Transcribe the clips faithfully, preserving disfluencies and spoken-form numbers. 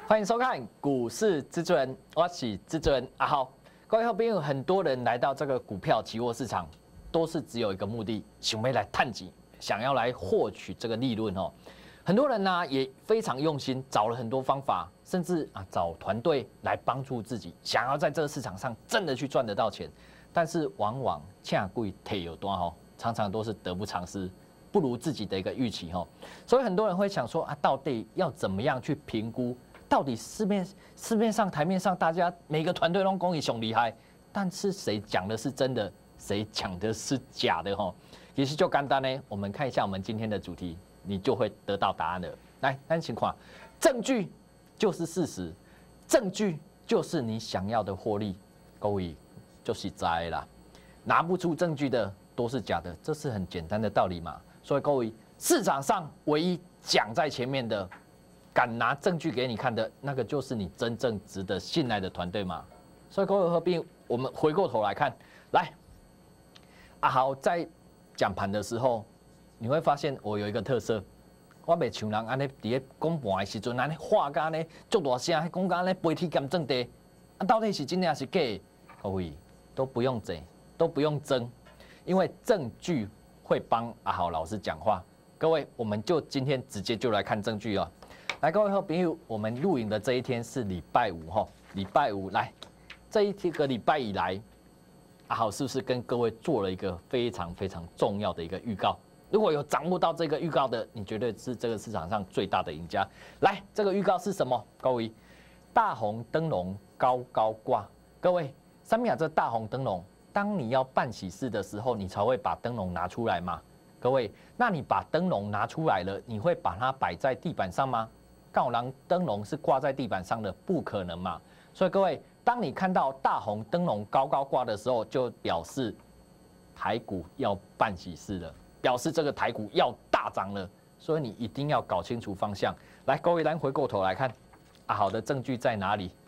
欢迎收看股市之尊，我是之尊阿豪。各位好朋友，很多人来到这个股票期货市场，都是只有一个目的，想要来探底，想要来获取这个利润哦。很多人呢也非常用心，找了很多方法，甚至啊找团队来帮助自己，想要在这个市场上真的去赚得到钱。但是往往恰贵退有多哈，常常都是得不偿失，不如自己的一个预期哈。所以很多人会想说啊，到底要怎么样去评估？到底市面市面上台面上大家每个团队都公益熊厉害，但是谁讲的是真的，谁讲的是假的哈？其实就简单呢，我们看一下我们今天的主题，你就会得到答案了。来，看情况，证据就是事实，证据就是你想要的获利，各位就是栽啦，拿不出证据的都是假的，这是很简单的道理嘛。所以各位，市场上唯一讲在前面的，敢拿证据给你看的那个，就是你真正值得信赖的团队嘛。所以各位合并，我们回过头来看，来，阿豪在讲盘的时候，你会发现我有一个特色，我袂像人安尼伫咧讲盘的时阵，安尼话甲安尼足大声，讲甲安尼飞天兼正地，啊，到底是真的还是假？各位都不用争，都不用争，因为证据会帮阿豪老师讲话。各位，我们就今天直接就来看证据哦。来，各位好朋友，我们录影的这一天是礼拜五哈，礼拜五来，这一个礼拜以来，阿豪是不是跟各位做了一个非常非常重要的一个预告？如果有掌握到这个预告的，你绝对是这个市场上最大的赢家。来，这个预告是什么？各位，大红灯笼高高挂。各位，上面有这大红灯笼，当你要办喜事的时候，你才会把灯笼拿出来嘛。各位，那你把灯笼拿出来了，你会把它摆在地板上吗？告狼灯笼是挂在地板上的，不可能嘛。所以各位，当你看到大红灯笼高高挂的时候，就表示台股要办喜事了，表示这个台股要大涨了。所以你一定要搞清楚方向。来，各位，咱回过头来看，啊，好的证据在哪里？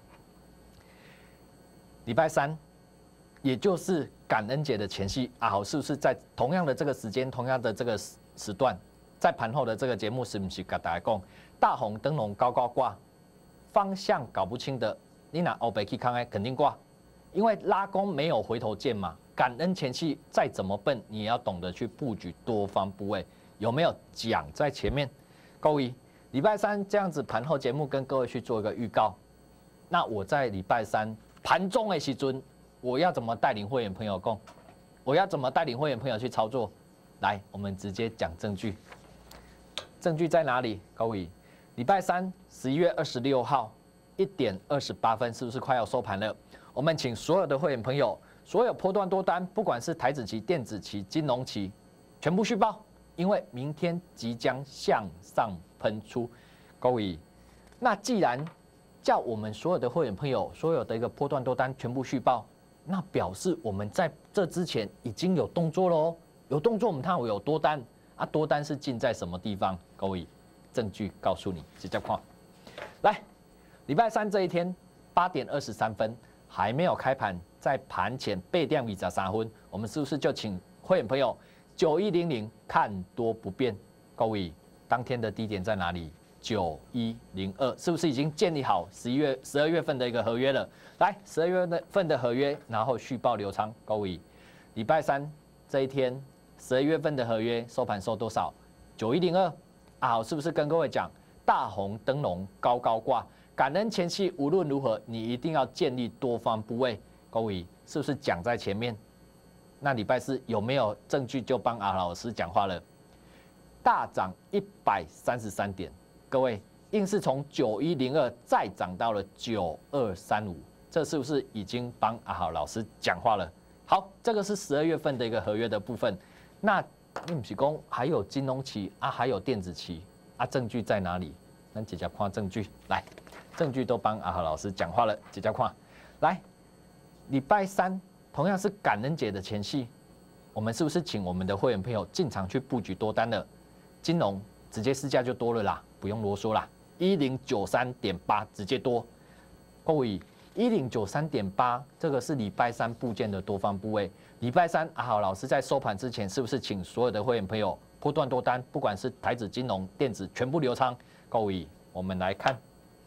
礼拜三，也就是感恩节的前夕，啊，好，是不是在同样的这个时间，同样的这个时段？在盘后的这个节目是不是跟大家讲，大红灯笼高高挂，方向搞不清的，你拿欧北去看，肯定挂，因为拉弓没有回头箭嘛。感恩前期再怎么笨，你也要懂得去布局多方部位，有没有讲在前面？各位，礼拜三这样子盘后节目跟各位去做一个预告，那我在礼拜三盘中的时阵，我要怎么带领会员朋友讲？我要怎么带领会员朋友去操作？来，我们直接讲证据。证据在哪里？各位，礼拜三，十一月二十六号一点二十八分，是不是快要收盘了？我们请所有的会员朋友，所有波段多单，不管是台指期、电子期、金融期，全部续报，因为明天即将向上喷出。各位，那既然叫我们所有的会员朋友，所有的一个波段多单全部续报，那表示我们在这之前已经有动作喽，有动作，我们看我有多单。啊，多单是进在什么地方？各位，证据告诉你，直接看。来，礼拜三这一天八点二十三分还没有开盘，在盘前八点二十三分，我们是不是就请会员朋友九一零零看多不变？各位，当天的低点在哪里？九一零二，是不是已经建立好十一月、十二月份的一个合约了？来，十二月份的合约，然后续报流仓。各位，礼拜三这一天。十二月份的合约收盘收多少？九一零二，啊，好，是不是跟各位讲大红灯笼高高挂？感恩前期无论如何，你一定要建立多方部位。各位是不是讲在前面？那礼拜四有没有证据就帮阿老师讲话了？大涨一百三十三点，各位硬是从九一零二再涨到了九二三五，这是不是已经帮阿豪老师讲话了？好，这个是十二月份的一个合约的部分。那你不是讲还有金融期啊，还有电子期啊？证据在哪里？咱直接看证据。来，证据都帮阿豪老师讲话了，直接看。来，礼拜三同样是感恩节的前夕，我们是不是请我们的会员朋友进场去布局多单了？金融直接市价就多了啦，不用啰嗦啦，一零九三点八直接多。各位。一零九三点八，这个是礼拜三部件的多方部位。礼拜三，阿豪老师在收盘之前，是不是请所有的会员朋友波段多单，不管是台指、金融、电子，全部留仓？各位，我们来看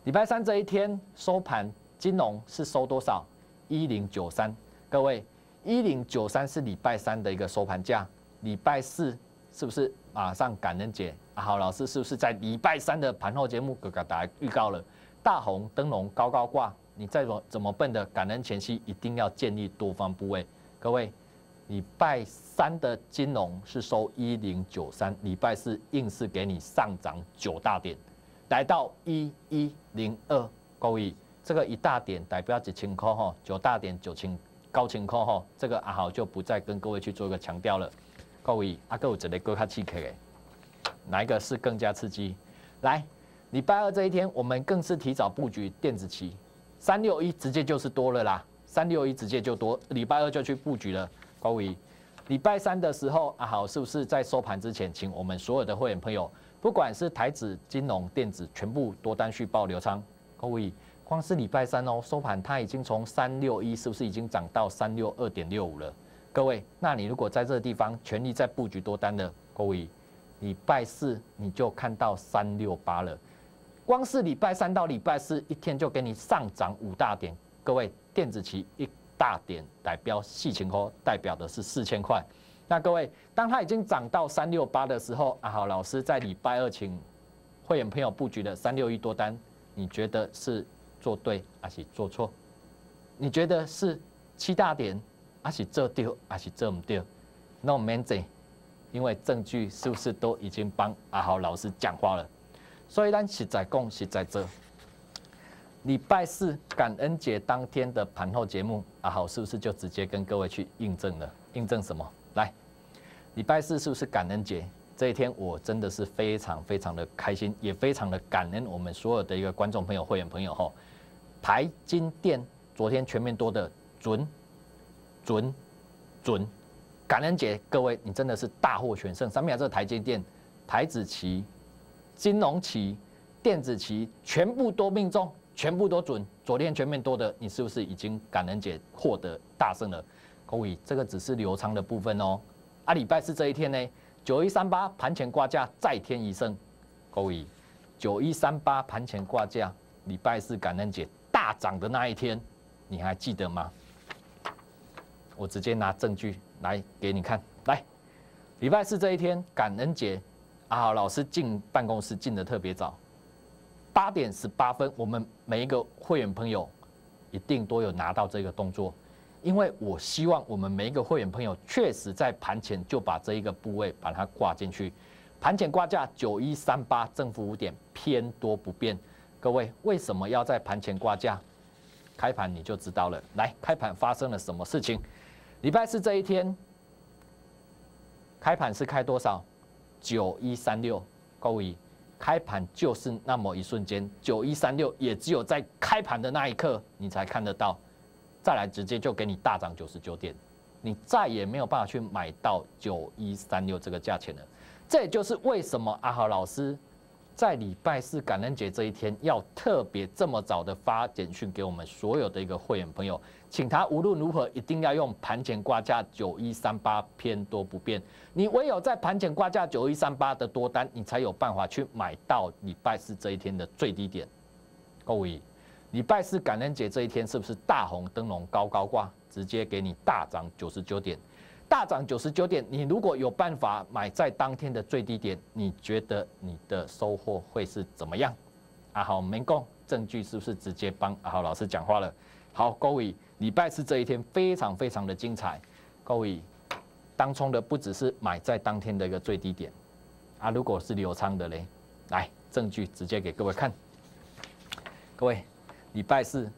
礼拜三这一天收盘，金融是收多少？一零九三。各位，一零九三是礼拜三的一个收盘价。礼拜四是不是马上感恩节？阿豪老师是不是在礼拜三的盘后节目给大家预告了？大红灯笼高高挂，你再怎么怎么笨的感恩前夕一定要建立多方部位。各位，礼拜三的金融是收一零九三，礼拜四硬是给你上涨九大点，来到一一零二。各位，这个一大点代表几千块哈，九大点九千高千块哈，这个阿豪就不再跟各位去做一个强调了。各位，阿哥有一个更加刺激的，哪一个是更加刺激？来。礼拜二这一天，我们更是提早布局电子期，三六一直接就是多了啦，三六一直接就多，礼拜二就去布局了。各位，礼拜三的时候，阿豪是不是在收盘之前，请我们所有的会员朋友，不管是台指、金融、电子，全部多单续报流仓。各位，光是礼拜三哦，收盘它已经从三六一是不是已经涨到三六二点六五了？各位，那你如果在这个地方全力在布局多单的，各位，礼拜四你就看到三六八了。光是礼拜三到礼拜四一天就给你上涨五大点，各位电子期一大点代表四千块，代表的是四千块。那各位，当它已经涨到三六八的时候，阿豪老师在礼拜二请会员朋友布局的三六一多单，你觉得是做对还是做错？你觉得是七大点还是做对还是做唔对？那我们这，因为证据是不是都已经帮阿豪老师讲话了？所以咱实在讲实在做，礼拜四感恩节当天的盘后节目，阿豪是不是就直接跟各位去印证了？印证什么？来，礼拜四是不是感恩节？这一天我真的是非常非常的开心，也非常的感恩我们所有的一个观众朋友、会员朋友吼。台金电昨天全面多的准准准，感恩节各位你真的是大获全胜。上面这个台金电、台指期。金融期、电子期全部都命中，全部都准。昨天全面多的，你是不是已经感恩节获得大胜了？各位，这个只是流仓的部分哦。啊，礼拜四这一天呢，九一三八盘前挂价再添一胜。各位，九一三八盘前挂价，礼拜四感恩节大涨的那一天，你还记得吗？我直接拿证据来给你看。来，礼拜四这一天感恩节。阿豪老师进办公室进得特别早，八点十八分，我们每一个会员朋友一定都有拿到这个动作，因为我希望我们每一个会员朋友确实在盘前就把这一个部位把它挂进去。盘前挂价九一三八，正负五点，偏多不变。各位为什么要在盘前挂价？开盘你就知道了。来，开盘发生了什么事情？礼拜四这一天，开盘是开多少？九一三六，各位，开盘就是那么一瞬间，九一三六也只有在开盘的那一刻你才看得到，再来直接就给你大涨九十九点，你再也没有办法去买到九一三六这个价钱了。这也就是为什么阿豪老师在礼拜四感恩节这一天要特别这么早的发简讯给我们所有的一个会员朋友，请他无论如何一定要用盘前挂价九一三八偏多不变。你唯有在盘前挂价九一三八的多单，你才有办法去买到礼拜四这一天的最低点。各位，礼拜四感恩节这一天是不是大红灯笼高高挂，直接给你大涨九十九点？大涨九十九点，你如果有办法买在当天的最低点，你觉得你的收获会是怎么样？阿豪没供证据是不是直接帮阿豪老师讲话了？好，各位，礼拜四这一天非常非常的精彩。各位，当冲的不只是买在当天的一个最低点，啊，如果是流仓的嘞，来证据直接给各位看。各位，礼拜四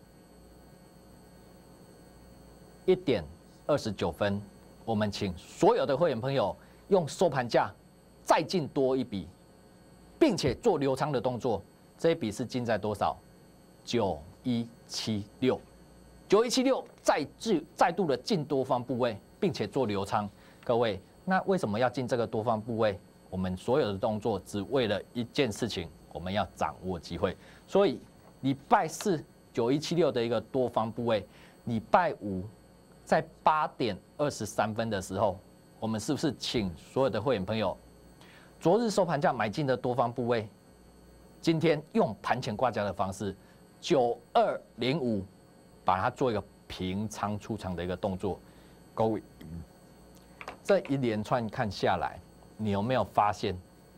一点二十九分。我们请所有的会员朋友用收盘价再进多一笔，并且做流仓的动作。这一笔是进在多少？九一七六，九一七六再次再度的进多方部位，并且做流仓。各位，那为什么要进这个多方部位？我们所有的动作只为了一件事情，我们要掌握机会。所以礼拜四九一七六的一个多方部位，礼拜五。在八点二十三分的时候，我们是不是请所有的会员朋友，昨日收盘价买进的多方部位， 今天用盘前挂价的方式，九二零五，把它做一个平仓出场的一个动作。各位，这一连串看下来，你有没有发现，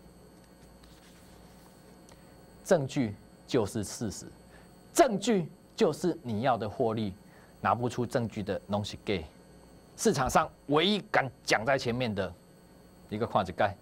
证据就是事实，证据就是你要的获利，拿不出证据的东西给市场上唯一敢讲在前面的一个跨界盖。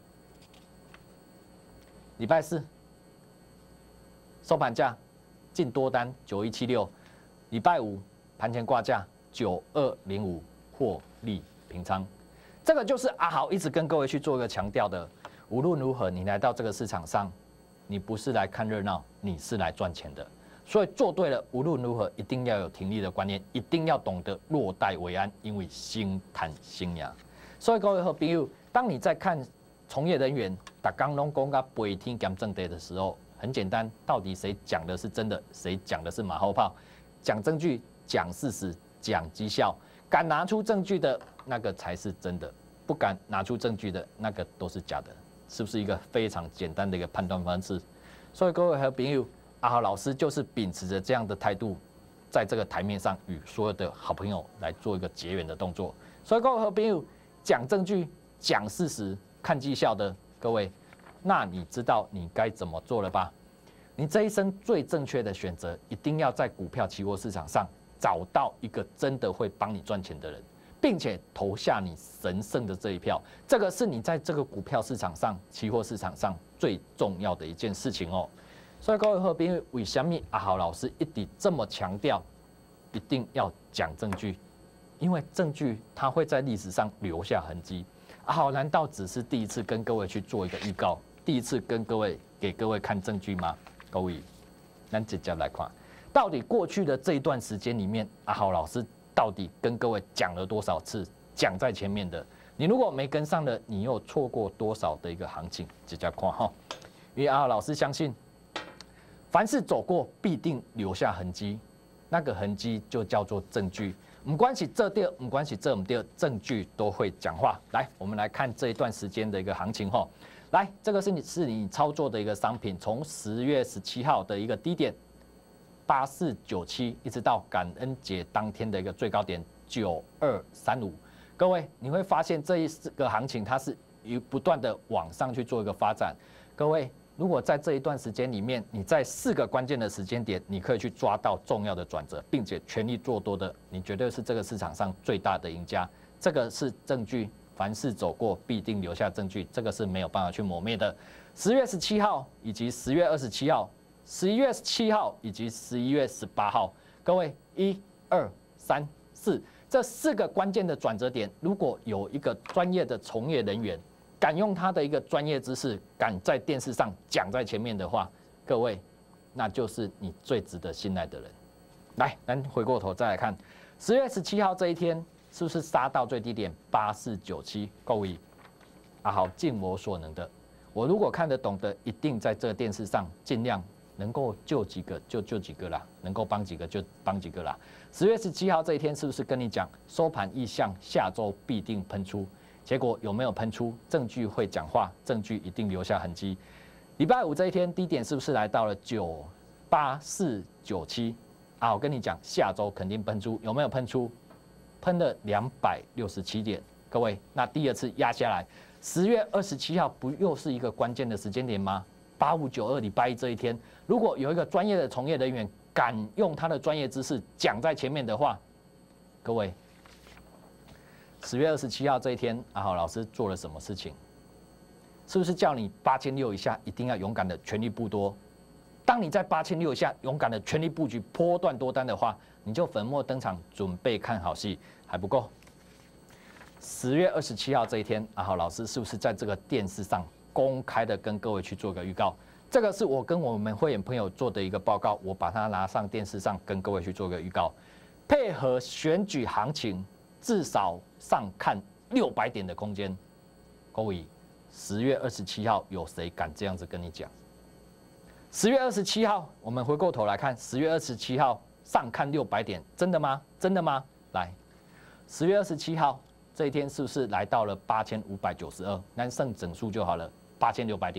礼拜四收盘价净多单九一七六，礼拜五盘前挂价九二零五，获利平仓。这个就是阿豪一直跟各位去做一个强调的，无论如何，你来到这个市场上，你不是来看热闹，你是来赚钱的。所以做对了，无论如何一定要有停利的观念，一定要懂得落袋为安，因为心谈心呀。所以各位好朋友，当你在看从业人员打刚拢讲到白天讲正地的时候，很简单，到底谁讲的是真的，谁讲的是马后炮？讲证据，讲事实，讲绩效，敢拿出证据的那个才是真的，不敢拿出证据的那个都是假的，是不是一个非常简单的一个判断方式？所以各位好朋友，阿豪老师就是秉持着这样的态度，在这个台面上与所有的好朋友来做一个结缘的动作。所以各位好朋友，讲证据、讲事实、看绩效的各位，那你知道你该怎么做了吧？你这一生最正确的选择，一定要在股票期货市场上找到一个真的会帮你赚钱的人，并且投下你神圣的这一票。这个是你在这个股票市场上、期货市场上最重要的一件事情哦。所以各位好朋友，为什么阿豪老师一直这么强调，一定要讲证据？因为证据它会在历史上留下痕迹。阿豪难道只是第一次跟各位去做一个预告，第一次跟各位给各位看证据吗？各位，咱直接来看，到底过去的这一段时间里面，阿豪老师到底跟各位讲了多少次，讲在前面的？你如果没跟上的，你又错过多少的一个行情？直接看哈，因为阿豪老师相信，凡是走过必定留下痕迹，那个痕迹就叫做证据。不管是这对，不管是这唔对，证据都会讲话。来，我们来看这一段时间的一个行情哈。来，这个是你是你操作的一个商品，从十月十七号的一个低点八四九七，一直到感恩节当天的一个最高点九二三五。各位，你会发现这一个行情它是于不断的往上去做一个发展。各位，如果在这一段时间里面，你在四个关键的时间点，你可以去抓到重要的转折，并且全力做多的，你绝对是这个市场上最大的赢家。这个是证据。凡是走过，必定留下证据，这个是没有办法去抹灭的。十月十七号以及十月二十七号、十一月七号以及十一月十八号，各位一、二、三、四这四个关键的转折点，如果有一个专业的从业人员敢用他的一个专业知识，敢在电视上讲在前面的话，各位，那就是你最值得信赖的人。来，咱回过头再来看十月十七号这一天。是不是杀到最低点八四九七？各位，啊好，尽我所能的，我如果看得懂的，一定在这个电视上尽量能够救几个就救几个啦，能够帮几个就帮几个啦。十月十七号这一天，是不是跟你讲收盘意向，下周必定喷出？结果有没有喷出？证据会讲话，证据一定留下痕迹。礼拜五这一天低点是不是来到了九八四九七？啊，我跟你讲，下周肯定喷出，有没有喷出？喷了两百六十七点，各位，那第二次压下来，十月二十七号不又是一个关键的时间点吗？八五九二礼拜一这一天，如果有一个专业的从业人员敢用他的专业知识讲在前面的话，各位，十月二十七号这一天，阿豪老师做了什么事情？是不是叫你八千六以下一定要勇敢的全力布多？当你在八千六以下勇敢的全力布局波段多单的话，你就粉墨登场，准备看好戏还不够。十月二十七号这一天，阿豪老师是不是在这个电视上公开的跟各位去做个预告？这个是我跟我们会员朋友做的一个报告，我把它拿上电视上跟各位去做个预告。配合选举行情，至少上看六百点的空间。各位，十月二十七号有谁敢这样子跟你讲？十月二十七号，我们回过头来看，十月二十七号上看六百点，真的吗？真的吗？来，十月二十七号这一天是不是来到了八千五百九十二？那剩整数就好了，八千六百点。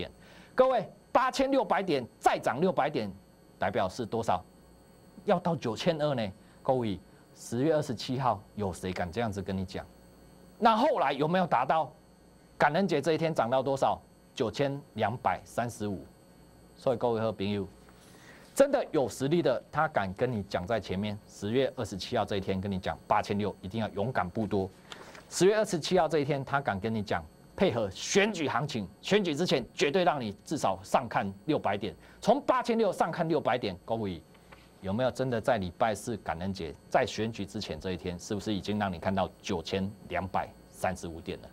各位，八千六百点再涨六百点，代表是多少？要到九千二呢？各位，十月二十七号有谁敢这样子跟你讲？那后来有没有达到？感恩节这一天涨到多少？九千两百三十五。所以各位和朋友，真的有实力的，他敢跟你讲在前面。十月二十七号这一天跟你讲八千六，一定要勇敢不多。十月二十七号这一天，他敢跟你讲，配合选举行情，选举之前绝对让你至少上看六百点，从八千六上看六百点。各位有没有真的在礼拜四感恩节，在选举之前这一天，是不是已经让你看到九千两百三十五点了？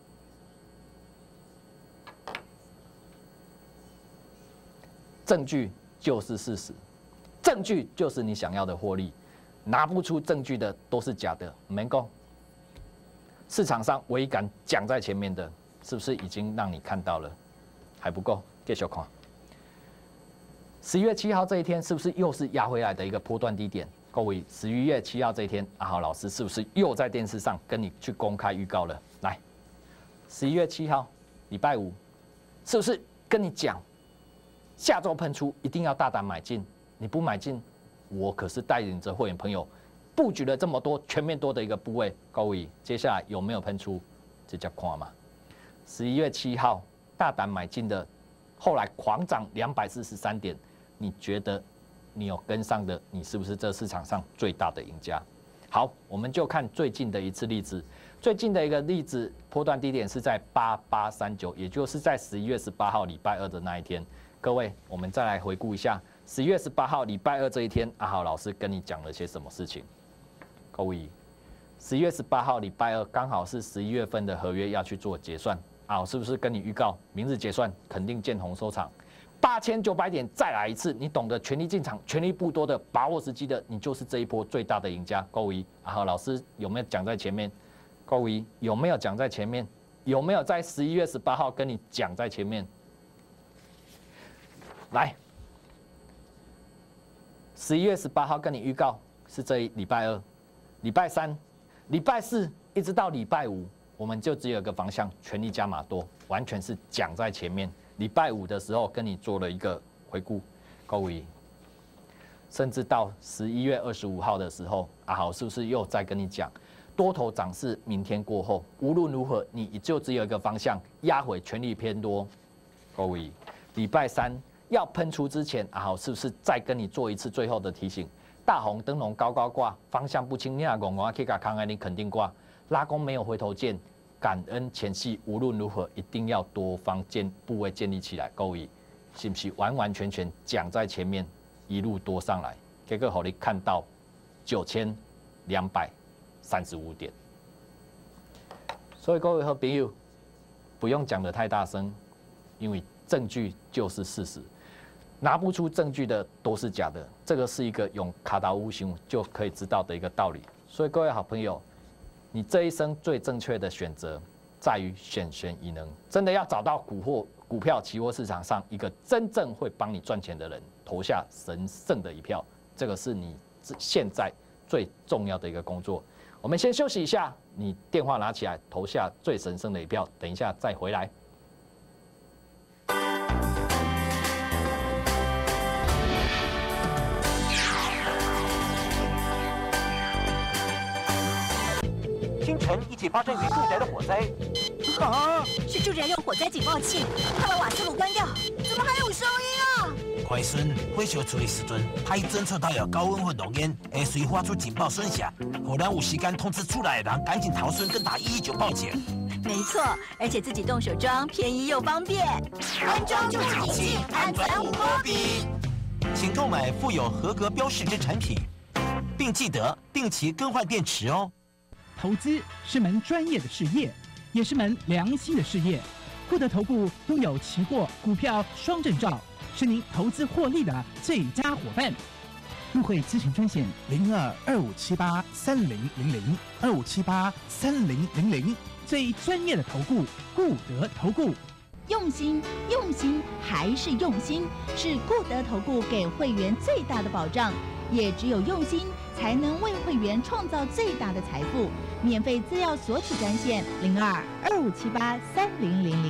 证据就是事实，证据就是你想要的获利，拿不出证据的都是假的，没够。市场上唯一敢讲在前面的，是不是已经让你看到了？还不够，继续看。十一月七号这一天，是不是又是压回来的一个波段低点？各位，十一月七号这一天，阿豪老师是不是又在电视上跟你去公开预告了？来，十一月七号，礼拜五，是不是跟你讲？下周喷出一定要大胆买进，你不买进，我可是带领着会员朋友布局了这么多全面多的一个部位。各位，接下来有没有喷出？这叫看嘛。十一月七号大胆买进的，后来狂涨两百四十三点，你觉得你有跟上的，你是不是这市场上最大的赢家？好，我们就看最近的一次例子。最近的一个例子，波段低点是在八八三九，也就是在十一月十八号礼拜二的那一天。各位，我们再来回顾一下十一月十八号礼拜二这一天，阿豪老师跟你讲了些什么事情？各位，十一月十八号礼拜二刚好是十一月份的合约要去做结算，啊，我是不是跟你预告，明日结算肯定见红收场，八千九百点再来一次，你懂得全力进场、全力不多的，把握时机的，你就是这一波最大的赢家。各位，阿豪老师有没有讲在前面？各位有没有讲在前面？有没有在十一月十八号跟你讲在前面？来，十一月十八号跟你预告是这一礼拜二、礼拜三、礼拜四一直到礼拜五，我们就只有一个方向，全力加码多，完全是讲在前面。礼拜五的时候跟你做了一个回顾，各位，甚至到十一月二十五号的时候，阿豪是不是又在跟你讲，多头涨势明天过后，无论如何你就只有一个方向，压回全力偏多。各位，礼拜三要喷出之前，阿豪是不是再跟你做一次最后的提醒？大红灯笼高高挂，方向不清，你阿公我去甲康安你肯定挂，拉弓没有回头箭，感恩前戏无论如何一定要多方建部位建立起来，各位是不是完完全全讲在前面，一路多上来，结果让你看到九千两百三十五点。所以各位和朋友不用讲得太大声，因为证据就是事实。拿不出证据的都是假的，这个是一个用卡达乌熊就可以知道的一个道理。所以各位好朋友，你这一生最正确的选择在于选选以能，真的要找到股货股票期货市场上一个真正会帮你赚钱的人，投下神圣的一票，这个是你现在最重要的一个工作。我们先休息一下，你电话拿起来，投下最神圣的一票，等一下再回来。 清晨一起发生于住宅的火灾。 啊！是住宅用火灾警报器，快把瓦斯炉关掉！怎么还有声音啊？ 快孙火烧处理时阵，它已侦测到有高温混浓烟，会随发出警报声响，互咱有时间通知出来的人赶紧逃生，跟打一一九报警。 没错，而且自己动手装，便宜又方便。安装助警器，安全无波比。 请购买附有合格标示之产品，并记得定期更换电池哦。 投资是门专业的事业，也是门良心的事业。固德投顾拥有期货、股票双证照，是您投资获利的最佳伙伴。入会咨询专线零二二五七八三零零零二五七八三零零零，最专业的投顾，固德投顾。 用心，用心还是用心，是固德投顾给会员最大的保障。也只有用心，才能为会员创造最大的财富。免费资料索取专线零二二五七八三零零零。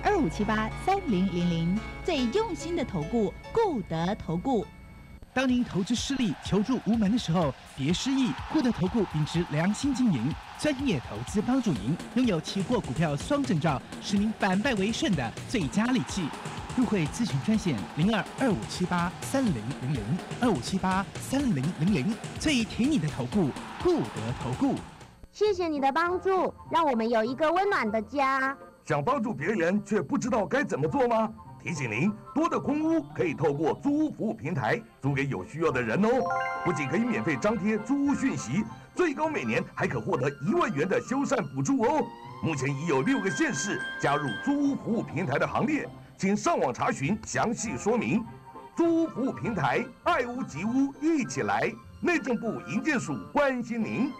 二五七八三零零零，最用心的投顾，顾德投顾。 当您投资失利、求助无门的时候，别失意。顾德投顾秉持良心经营，专业投资帮助您，拥有期货、股票双证照，使您反败为胜的最佳利器。入会咨询专线零二二五七八三零零零二五七八三零零零，最挺你的投顾，顾德投顾。 谢谢你的帮助，让我们有一个温暖的家。 想帮助别人却不知道该怎么做吗？提醒您，多的空屋可以透过租屋服务平台租给有需要的人哦。不仅可以免费张贴租屋讯息，最高每年还可获得一万元的修缮补助哦。目前已有六个县市加入租屋服务平台的行列，请上网查询详细说明。租屋服务平台，爱屋及乌，一起来！内政部营建署关心您。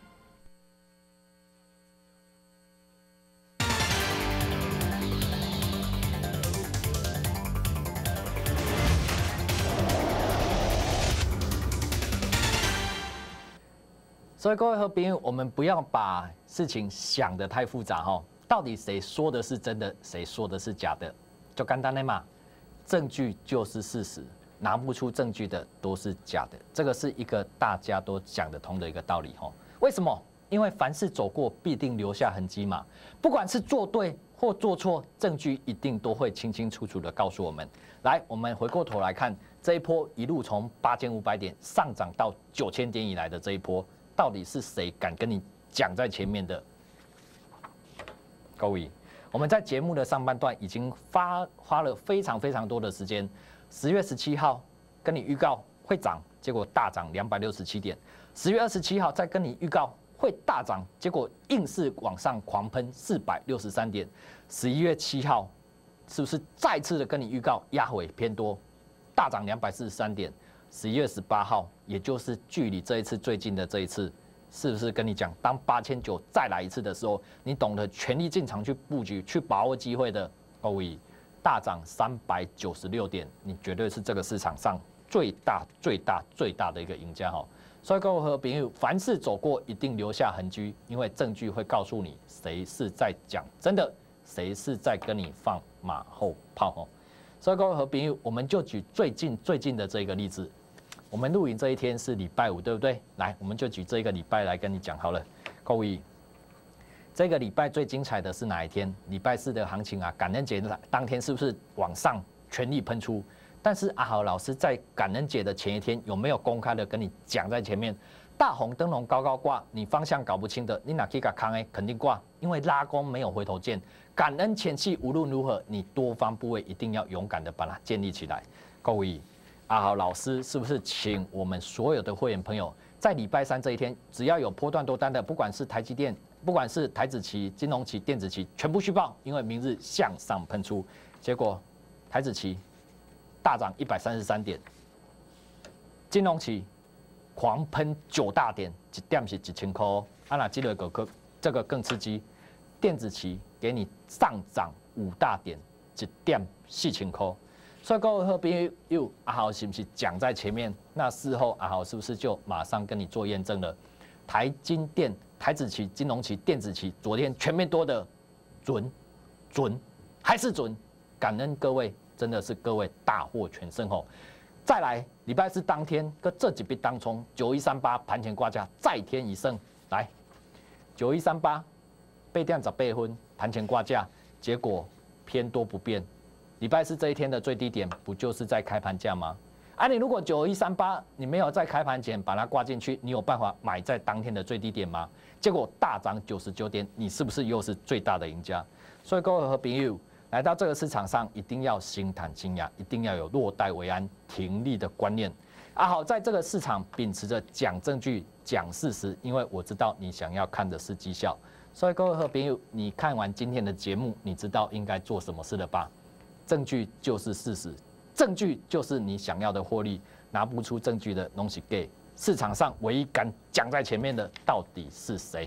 所以各位和朋友，我们不要把事情想得太复杂哈。到底谁说的是真的，谁说的是假的，就简单的嘛。证据就是事实，拿不出证据的都是假的，这个是一个大家都讲得通的一个道理哈。为什么？因为凡事走过，必定留下痕迹嘛。不管是做对或做错，证据一定都会清清楚楚的告诉我们。来，我们回过头来看这一波一路从八千五百点上涨到九千点以来的这一波。到底是谁敢跟你讲在前面的？各位，我们在节目的上半段已经花花了非常非常多的时间。十月十七号跟你预告会涨，结果大涨两百六十七点；十月二十七号再跟你预告会大涨，结果硬是往上狂喷四百六十三点；十一月七号是不是再次的跟你预告压回偏多，大涨两百四十三点？十一月十八号，也就是距离这一次最近的这一次，是不是跟你讲，当八千九再来一次的时候，你懂得全力进场去布局、去把握机会的？各位，大涨三百九十六点，你绝对是这个市场上最大、最大、最大的一个赢家哈！所以各位和朋友，凡事走过，一定留下痕迹，因为证据会告诉你谁是在讲真的，谁是在跟你放马后炮哈！所以各位和朋友，我们就举最近最近的这个例子。我们录影这一天是礼拜五，对不对？来，我们就举这个礼拜来跟你讲好了。各位，这个礼拜最精彩的是哪一天？礼拜四的行情啊，感恩节当天是不是往上全力喷出？但是阿豪老师在感恩节的前一天有没有公开的跟你讲在前面？大红灯笼高高挂，你方向搞不清的，你哪去个康哎，肯定挂，因为拉弓没有回头箭。感恩前期无论如何，你多方部位一定要勇敢的把它建立起来。各位。阿豪老师是不是请我们所有的会员朋友，在礼拜三这一天，只要有波段多单的，不管是台积电，不管是台指期、金融期、电子期，全部续报，因为明日向上喷出。结果台指期大涨一百三十三点，金融期狂喷九大点，一点是一千块。啊，那这个个这个更刺激，电子期给你上涨五大点，一点四千块。所以各位和朋友，阿豪是不是讲在前面？那事后阿豪是不是就马上跟你做验证了？台金电、台指期、金融期、电子期，昨天全面多的准、准还是准？感恩各位，真的是各位大获全胜吼！再来，礼拜四当天，跟这几笔当冲九一三八盘前挂价再添一胜，来九一三八被电十八分盘前挂价，结果偏多不变。礼拜四这一天的最低点不就是在开盘价吗？啊，你如果九一三八你没有在开盘前把它挂进去，你有办法买在当天的最低点吗？结果大涨九十九点，你是不是又是最大的赢家？所以各位和朋友来到这个市场上，一定要心坦心雅，一定要有落袋为安、停利的观念。啊，好，在这个市场秉持着讲证据、讲事实，因为我知道你想要看的是绩效。所以各位和朋友，你看完今天的节目，你知道应该做什么事了吧？证据就是事实，证据就是你想要的获利。拿不出证据的东西给市场上唯一敢讲在前面的到底是谁？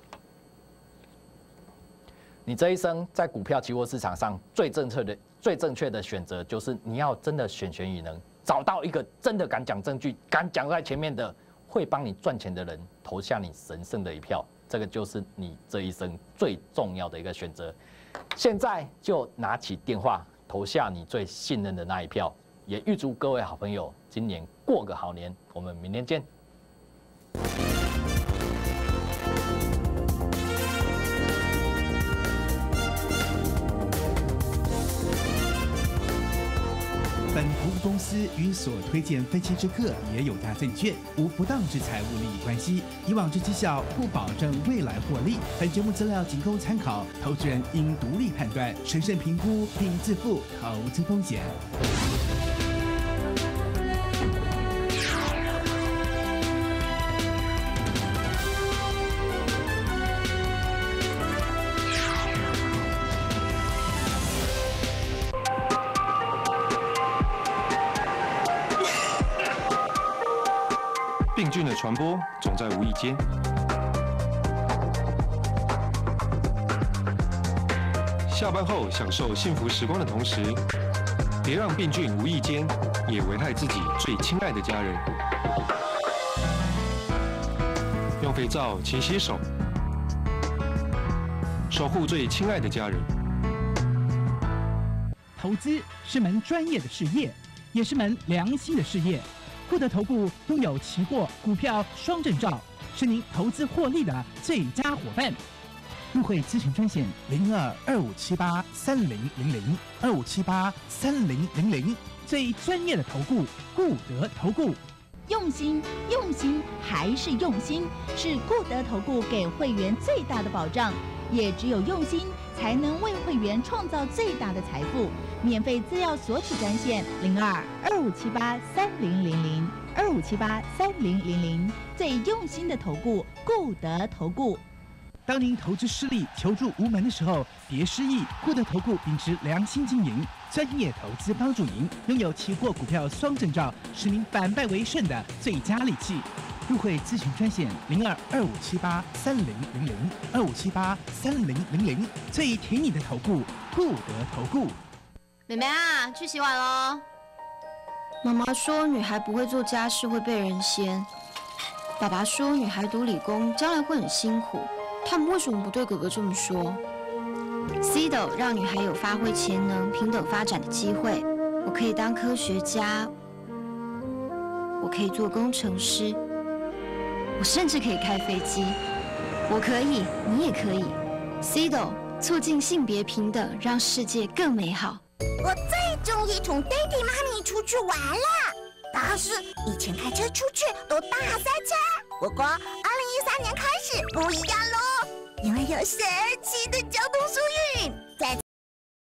你这一生在股票期货市场上最正确的、最正确的选择，就是你要真的选选与能，找到一个真的敢讲证据、敢讲在前面的，会帮你赚钱的人，投下你神圣的一票。这个就是你这一生最重要的一个选择。 现在就拿起电话投下你最信任的那一票，也预祝各位好朋友今年过个好年。我们明年见。 本服务公司与所推荐分期之客也有大证券无不当之财务利益关系，以往之绩效不保证未来获利。本节目资料仅供参考，投资人应独立判断、审慎评估并自负投资风险。 病菌的传播总在无意间。下班后享受幸福时光的同时，别让病菌无意间也危害自己最亲爱的家人。用肥皂勤洗手，守护最亲爱的家人。 投资是门专业的事业，也是门良心的事业。固德投顾拥有期货、股票双证照，是您投资获利的最佳伙伴。入会咨询专线零二二五七八三零零零二五七八三零零零，最专业的投顾固德投顾。 用心，用心还是用心，是固德投顾给会员最大的保障。也只有用心，才能为会员创造最大的财富。免费资料索取专线零二二五七八三零零零二五七八三零零零，最用心的投顾固德投顾。 当您投资失利、求助无门的时候，别失意。固德投顾秉持良心经营，专业投资帮助您，拥有期货、股票双证照，使您反败为胜的最佳利器。入会咨询专线零二二五七八三零零零二五七八三零零零，最挺你的投顾固德投顾。 妹妹啊，去洗碗喽。妈妈说女孩不会做家事会被人嫌，爸爸说女孩读理工将来会很辛苦。他们为什么不对哥哥这么说 ？C D O 让女孩有发挥潜能、平等发展的机会。我可以当科学家，我可以做工程师，我甚至可以开飞机。我可以，你也可以。C D O 促进性别平等，让世界更美好。 我最中意同弟弟妈咪出去玩了，但是以前开车出去都大塞车。不过二零一三年开始不一样喽，因为有神奇的交通疏运。